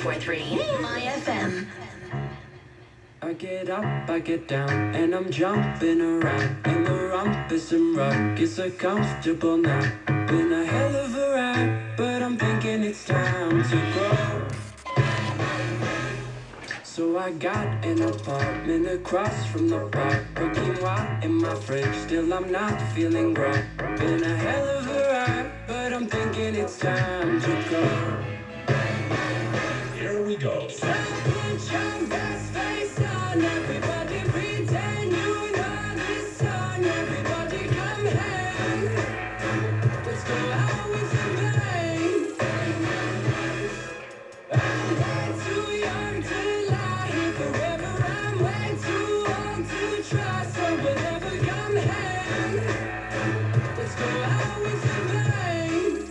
104.3 MyFM. I get up, I get down, and I'm jumping around. And the rumpus and rug is so comfortable now. Been a hell of a ride, but I'm thinking it's time to grow. So I got an apartment across from the park. Quinoa in my fridge, still I'm not feeling right. Been a hell of a ride, but I'm thinking it's time to go. Here we go. So put your best face on, everybody pretend you know this song. Everybody come hang. Let's go out with a bang. I'm way too young to lie. Forever I'm way too old to try. So whatever, come hang. Let's go out with a bang.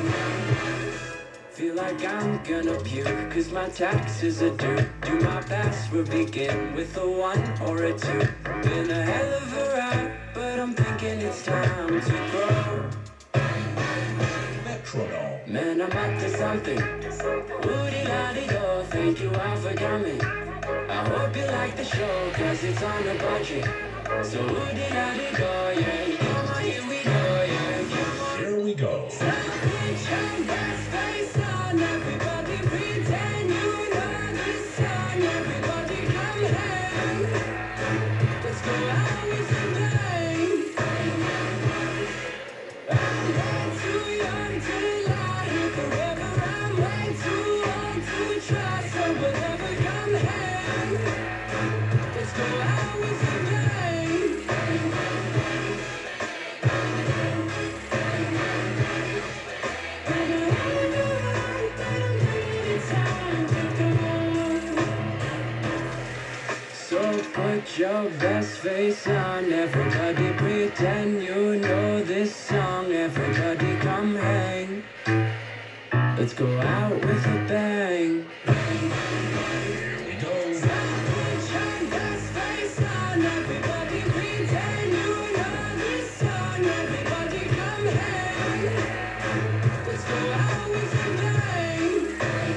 Feel like I'm gonna puke, cause my taxes are due. Do my best, we'll begin with a 1 or a 2. Been a hell of a ride, but I'm thinking it's time to grow. Metronome. Man, I'm up to something. Woody-la-dee-do, thank you all for coming. I hope you like the show, cause it's on a budget. So woody-la-dee-do, yeah, come on, here we go, yeah, come on. Here we go. So put your best face on, everybody pretend you know this song. Everybody come hang. Let's go out with a bang. I'm way too young to lie. Forever I'm way too old to try. So whatever, come hang. Let's go out with a bang. So put your best face on, everybody pretend you know this song. Everybody come hang. Let's go out with a bang. Here we go. So put your best face on, everybody pretend you know this song. Everybody come hang. Let's go out with a bang.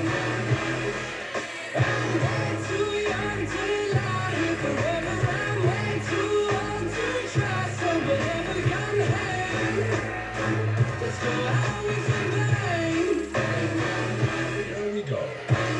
I'm way too young to lie. Forever I'm way too old to try. So whatever, come hang. Let's go out with a bang. Here we go.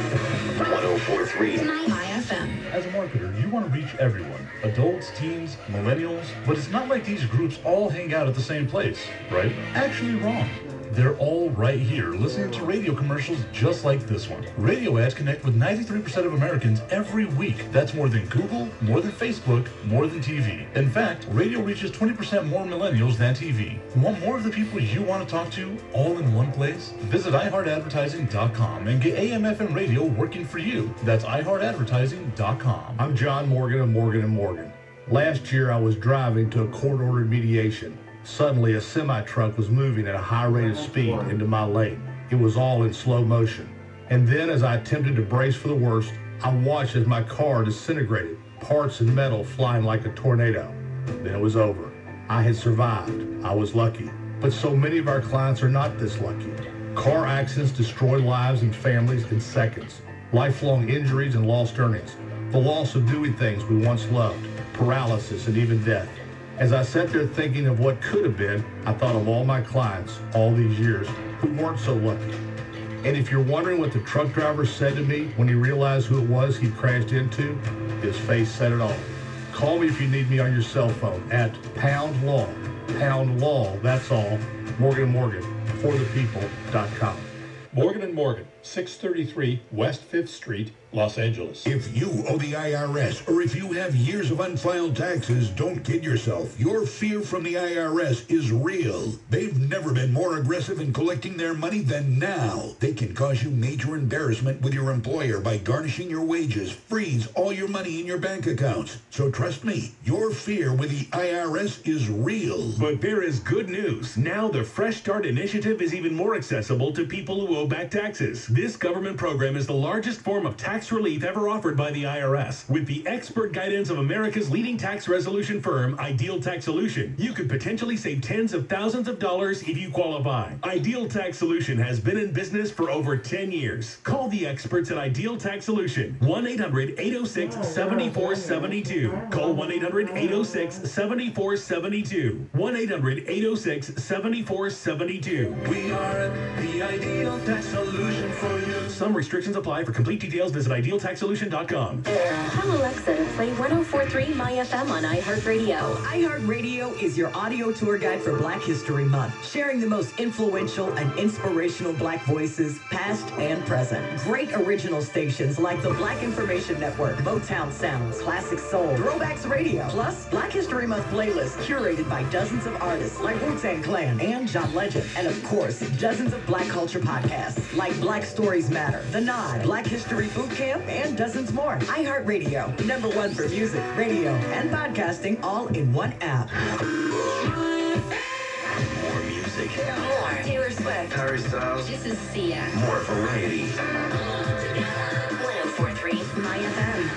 104.3 MyFM. As a marketer, you want to reach everyone, adults, teens, millennials, but it's not like these groups all hang out at the same place, right? Actually wrong. They're all right here listening to radio commercials just like this one. Radio ads connect with 93% of Americans every week. That's more than Google, more than Facebook, more than TV. In fact, radio reaches 20% more millennials than TV. Want more of the people you want to talk to all in one place? Visit iHeartAdvertising.com and get AM/FM radio working for you. That's iHeartAdvertising.com. I'm John Morgan of Morgan & Morgan. Last year, I was driving to a court-ordered mediation. Suddenly, a semi-truck was moving at a high rate of speed into my lane. It was all in slow motion. And then, as I attempted to brace for the worst, I watched as my car disintegrated, parts and metal flying like a tornado. Then it was over. I had survived. I was lucky. But so many of our clients are not this lucky. Car accidents destroy lives and families in seconds. Lifelong injuries and lost earnings. The loss of doing things we once loved. Paralysis and even death. As I sat there thinking of what could have been, I thought of all my clients all these years who weren't so lucky. And if you're wondering what the truck driver said to me when he realized who it was he crashed into, his face said it all. Call me if you need me on your cell phone at Pound Law, that's all, Morgan & Morgan, forthepeople.com. Morgan & Morgan, 633 West 5th Street, Los Angeles. If you owe the IRS or if you have years of unfiled taxes, don't kid yourself. Your fear from the IRS is real. They've never been more aggressive in collecting their money than now. They can cause you major embarrassment with your employer by garnishing your wages, freeze all your money in your bank accounts. So trust me, your fear with the IRS is real. But there is good news. Now the Fresh Start Initiative is even more accessible to people who owe back taxes. This government program is the largest form of tax relief ever offered by the IRS. With the expert guidance of America's leading tax resolution firm, Ideal Tax Solution, you could potentially save tens of thousands of dollars if you qualify. Ideal Tax Solution has been in business for over 10 years. Call the experts at Ideal Tax Solution. 1-800-806-7472. Call 1-800-806-7472. 1-800-806-7472. We are the Ideal Tax Solution for you. Some restrictions apply. For complete details, visit idealtaxsolution.com. Tell Alexa to play 104.3 MyFM on iHeartRadio. iHeartRadio is your audio tour guide for Black History Month, sharing the most influential and inspirational Black voices, past and present. Great original stations like the Black Information Network, Motown Sounds, Classic Soul, Throwbacks Radio, plus Black History Month playlists curated by dozens of artists like Wu-Tang Clan and John Legend, and of course, dozens of Black culture podcasts like Black Stories Matter, The Nod, Black History Boot Camp, and dozens more. iHeartRadio, #1 for music, radio, and podcasting, all in one app. More music. More Taylor Swift. Harry Styles. This is Sia. More variety. 104.3 MyFM.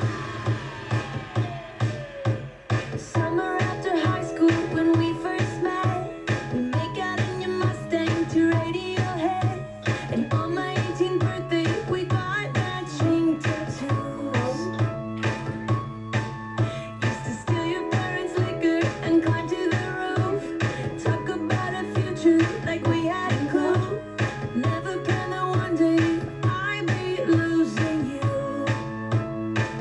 Summer after high school when we first met, we make out in your Mustang to Radiohead. And on my 18th birthday, we got matching tattoos. Used to steal your parents' liquor and climb to the roof. Talk about a future like we had a clue. Never planned that one day I'd be losing you.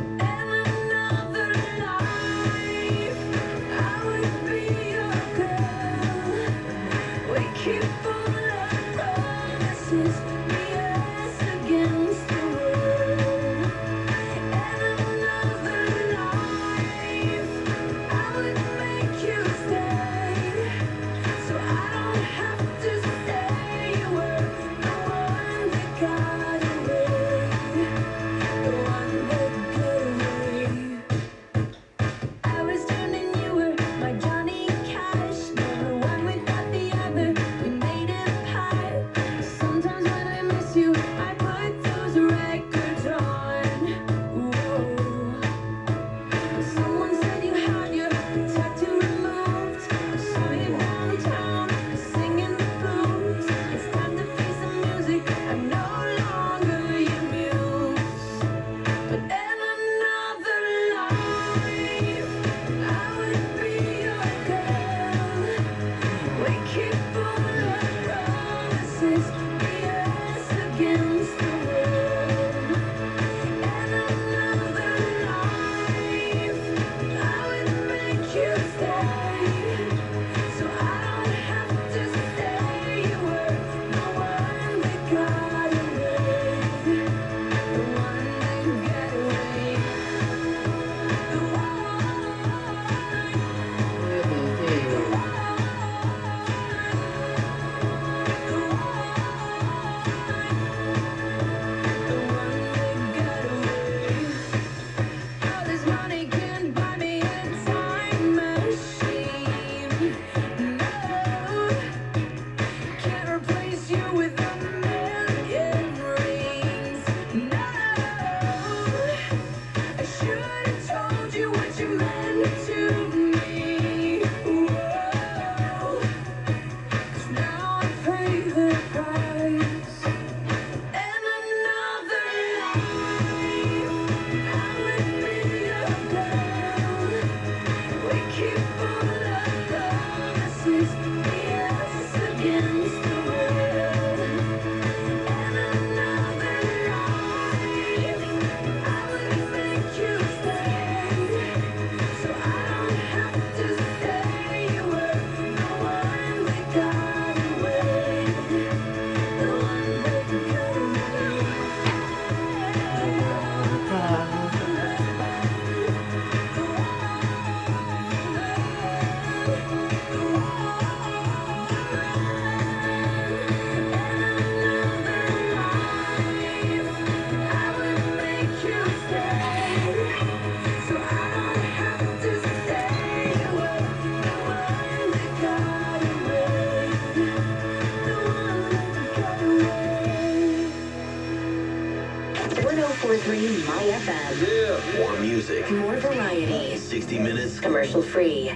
Variety. 60 minutes. Commercial free.